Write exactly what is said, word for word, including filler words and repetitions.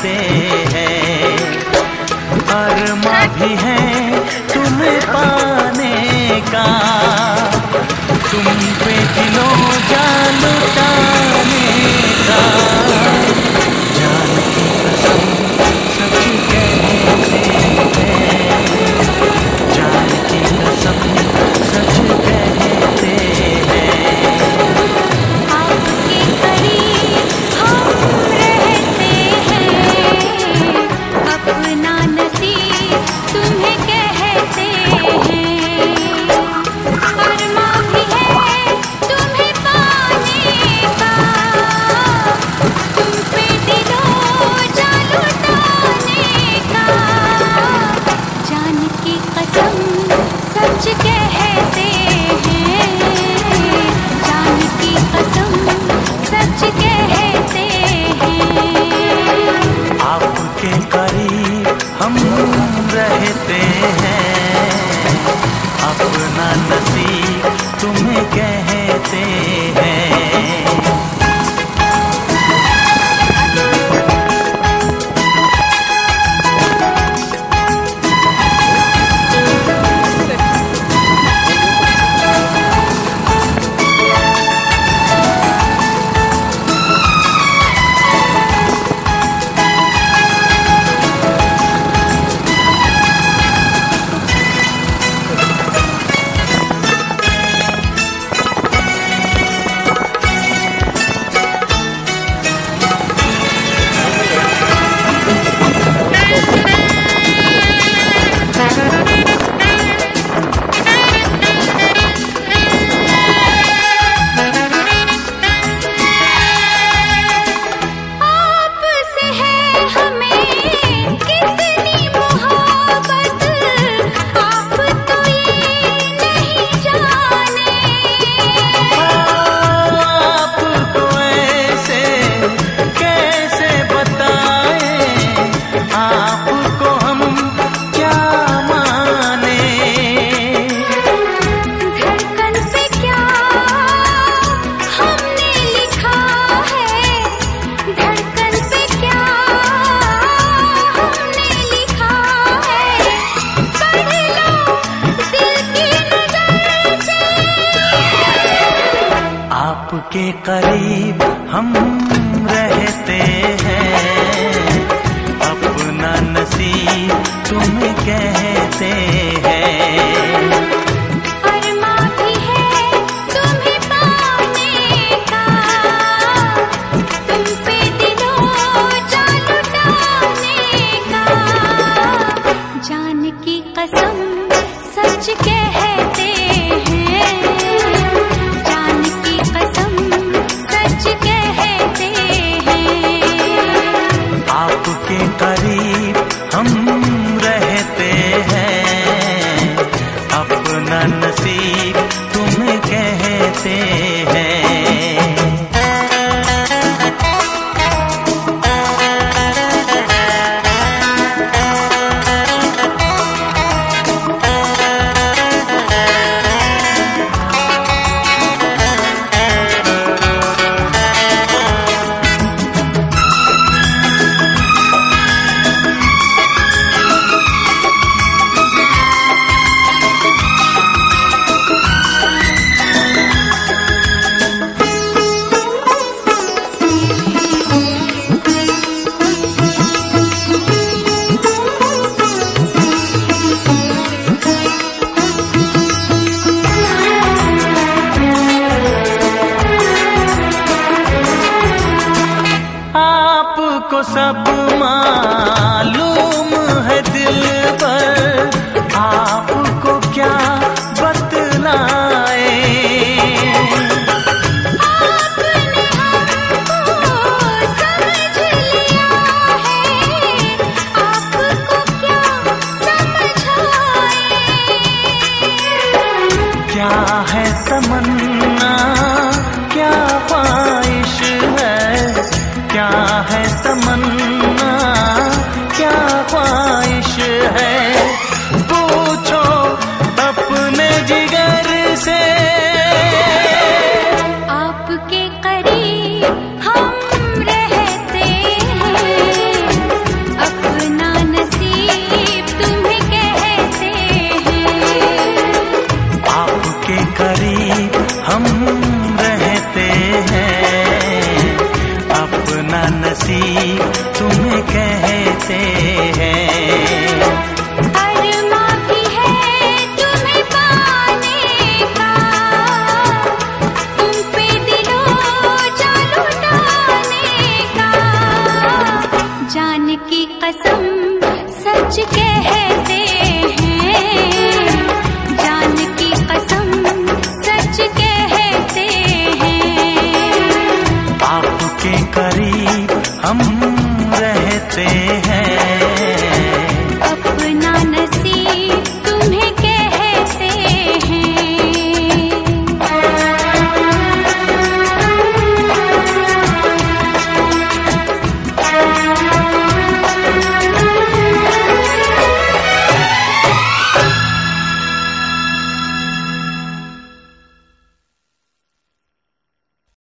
कहते हैं। अरमा भी है तुम्हें पाने का, तुम पे दिलों जान लुटाने का। जान की कसम सच कहते हैं, जान की कसम सच कहते हैं। आपके करीब हम रहते हैं, अपना नसीब तुम्हें कहते हैं। अरमा भी है तुम्हें पाने का, तुम पे दिलों जान लुटाने का। जान की कसम सच कहते हैं, जान की कसम सच कहते हैं। आपके करीब हम रहते हैं, अपना नसीब तुम्हें कहते हैं। आपके करीब हम रहते हैं, अपना नसीब तुम्हें कहते हैं। अरमा भी है तुम्हें पाने का, तुम पे दिलों जान लुटाने का। जान की कसम सच कहते हैं, जान की कसम सच कहते हैं। आपके करीब हम रहते हैं, अपना नसीब तुम्हें कहते हैं। आपको सब मालूम है दिल पर, आपको क्या बतलाए। आपने हमको समझ लिया है, आपको क्या समझाए। क्या है तमन्ना क्या ख्वाहिश है, क्या है तमन्ना क्या कहते हैं। अरमा भी है तुम्हें पाने का, तुम पे दिलो जान लुटाने का। जान की कसम सच कहते हैं, जान की कसम सच कहते हैं। आपके करीब हम रहते हैं।